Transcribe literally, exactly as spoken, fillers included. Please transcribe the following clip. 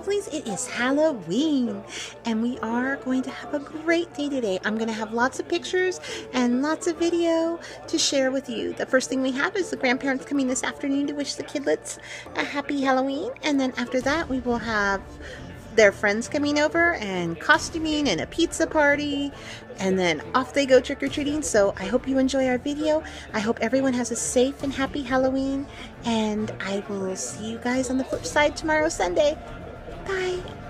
lovelies, it is Halloween and we are going to have a great day today. I'm going to have lots of pictures and lots of video to share with you. The first thing we have is the grandparents coming this afternoon to wish the kidlets a happy Halloween, and then after that we will have their friends coming over and costuming and a pizza party, and then off they go trick-or-treating. So I hope you enjoy our video. I hope everyone has a safe and happy Halloween, and I will see you guys on the flip side tomorrow, Sunday. Bye.